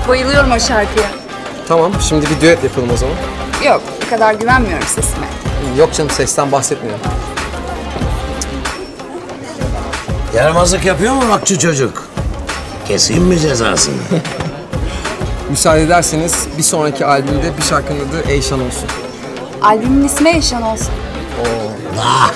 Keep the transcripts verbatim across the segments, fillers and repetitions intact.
Bayılıyorum o şarkıya. Tamam, şimdi bir düet yapalım o zaman. Yok, bu kadar güvenmiyorum sesime. Yok canım, sesten bahsetmiyorum. Yaramazlık yapıyor mu rockçı çocuk? Keseyim mi cezasını? Müsaade ederseniz bir sonraki albümde bir şarkının adı Eyşan olsun. Albümün ismi Eyşan olsun. Ah!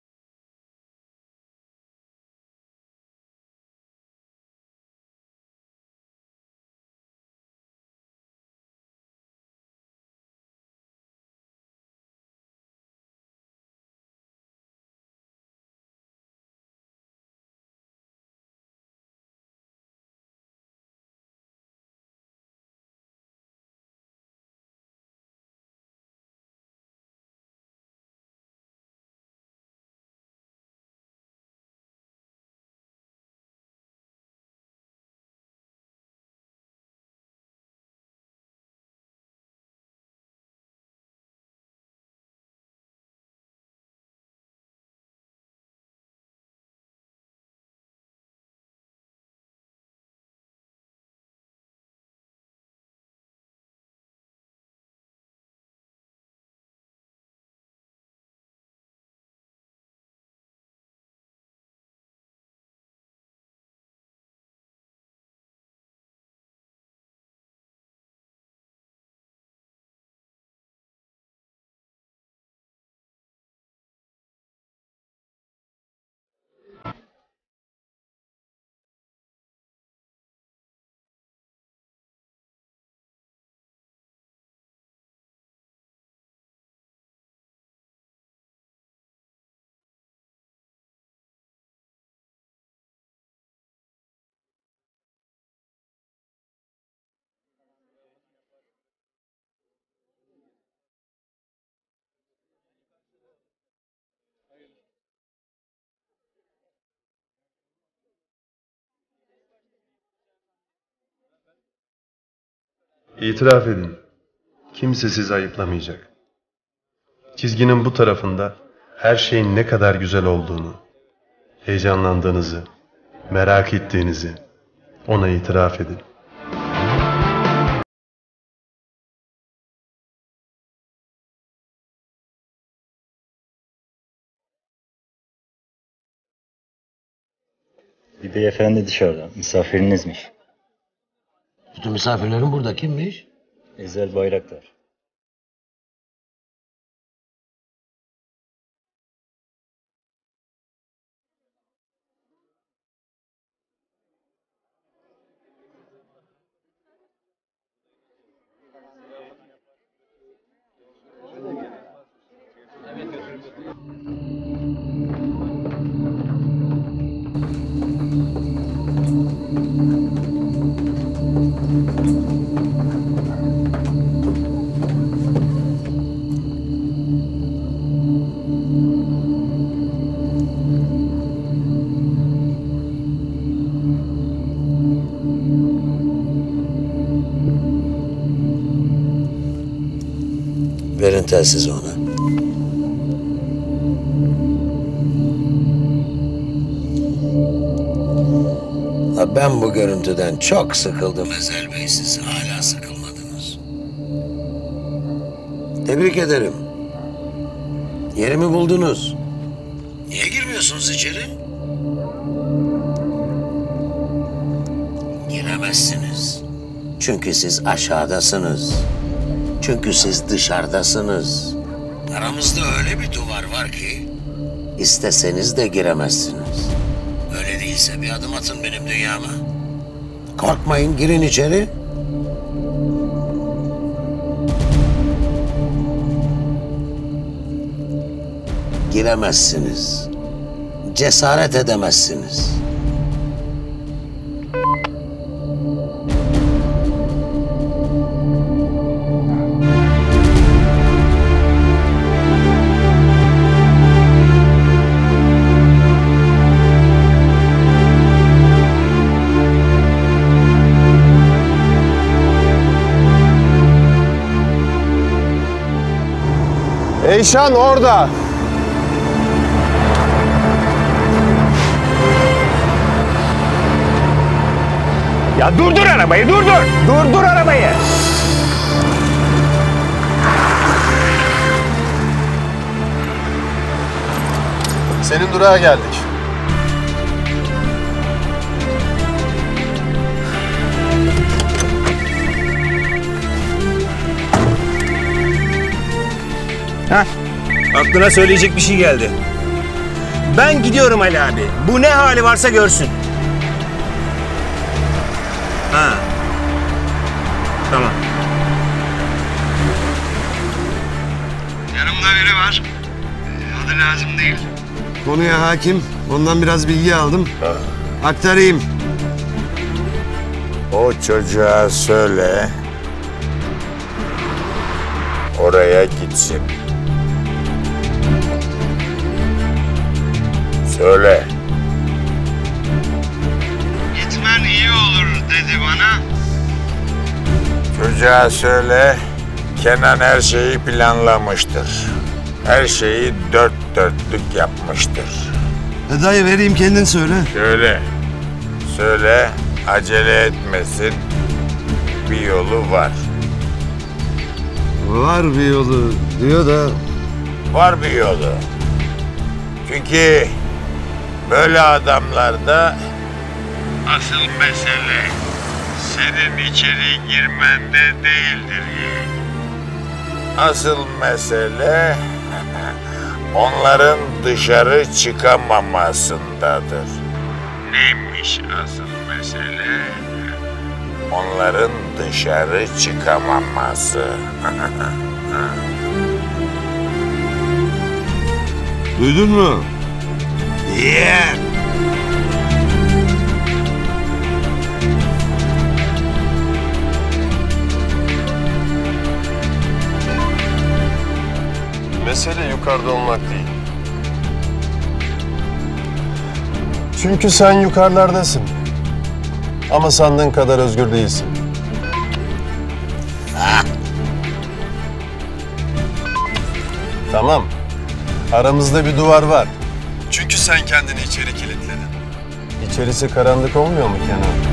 İtiraf edin. Kimse sizi ayıplamayacak. Çizginin bu tarafında her şeyin ne kadar güzel olduğunu, heyecanlandığınızı, merak ettiğinizi ona itiraf edin. Bir beyefendi dışarıda. Misafirinizmiş. Bütün misafirlerin burada kimmiş? Ezel Bayraktar. Verin telsizi ona. Ha, ben bu görüntüden çok sıkıldım Ezel Bey, siz hala sıkılmadınız. Tebrik ederim. Yerimi buldunuz. Niye girmiyorsunuz içeri? Giremezsiniz. Çünkü siz aşağıdasınız. Çünkü siz dışarıdasınız. Aramızda öyle bir duvar var ki isteseniz de giremezsiniz. Öyle değilse bir adım atın benim dünyama. Korkmayın, girin içeri. Giremezsiniz. Cesaret edemezsiniz. Eyşan orada. Ya durdur arabayı, durdur! Durdur arabayı! Senin durağa geldik. Hah, aklına söyleyecek bir şey geldi. Ben gidiyorum Ali abi. Bu ne hali varsa görsün. Ha. Tamam. Yanımda biri var. Adı lazım değil. Konuya hakim. Ondan biraz bilgi aldım. Aktarayım. O çocuğa söyle, oraya gitsin. Söyle. Gitmen iyi olur dedi bana. Çocuğa söyle, Kenan her şeyi planlamıştır. Her şeyi dört dörtlük yapmıştır. E dayı vereyim kendin söyle. Söyle, söyle, acele etmesin. Bir yolu var. Var bir yolu diyor da. Var bir yolu. Çünkü böyle adamlarda asıl mesele senin içeri girmende değildir yeğen. Asıl mesele onların dışarı çıkamamasındadır. Neymiş asıl mesele? Onların dışarı çıkamaması. Duydun mu? Yeah. Mesele yukarıda olmak değil. Çünkü sen yukarılardasın. Ama sandığın kadar özgür değilsin. Tamam. Aramızda bir duvar var. Çünkü sen kendini içeri kilitledin. İçerisi karanlık olmuyor mu Kenan?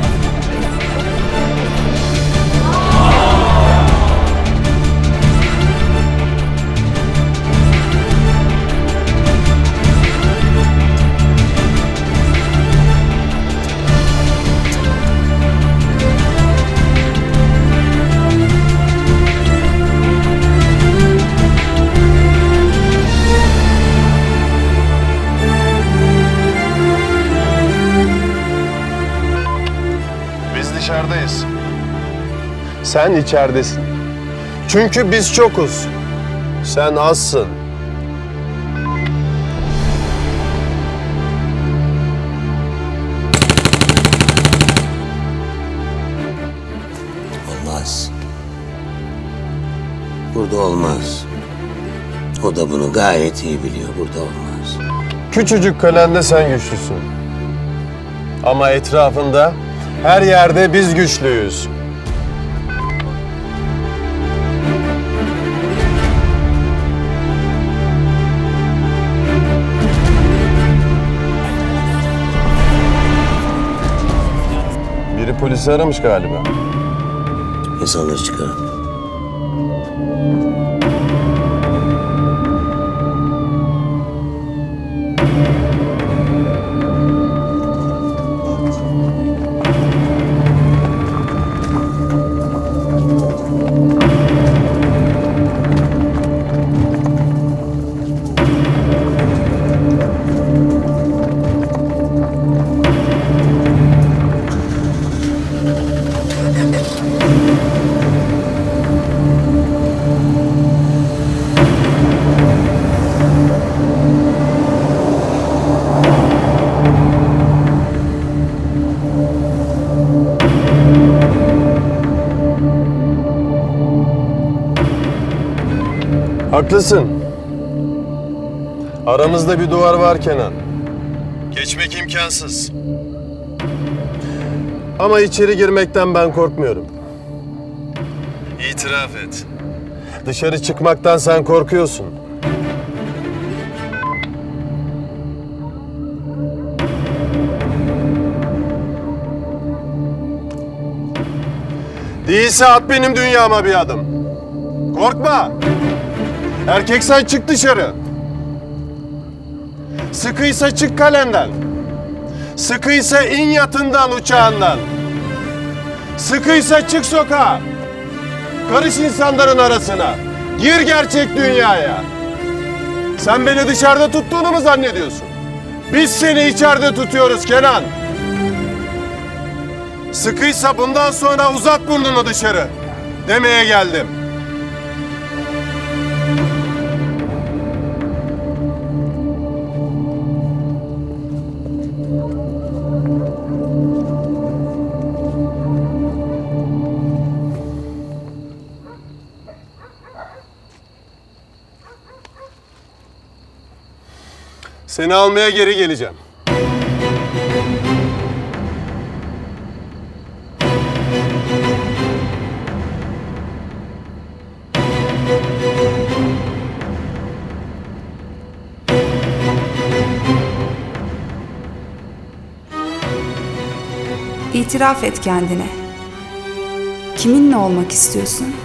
Dışarıdayız. Sen içeridesin. Çünkü biz çokuz. Sen azsın. Olmaz. Burada olmaz. O da bunu gayet iyi biliyor. Burada olmaz. Küçücük kalende sen güçlüsün. Ama etrafında her yerde biz güçlüyüz. Biri polisi aramış galiba. İnsanları çıkarın. Haklısın. Aramızda bir duvar var Kenan. Geçmek imkansız. Ama içeri girmekten ben korkmuyorum. İtiraf et. Dışarı çıkmaktan sen korkuyorsun. Değilse at benim dünyama bir adım. Korkma. Erkeksen çık dışarı. Sıkıysa çık kalenden. Sıkıysa in yatından, uçağından. Sıkıysa çık sokağa. Karış insanların arasına. Gir gerçek dünyaya. Sen beni dışarıda tuttuğunu mu zannediyorsun? Biz seni içeride tutuyoruz Kenan. Sıkıysa bundan sonra uzat burnunu dışarı demeye geldim. Seni almaya geri geleceğim. İtiraf et kendine. Kiminle olmak istiyorsun?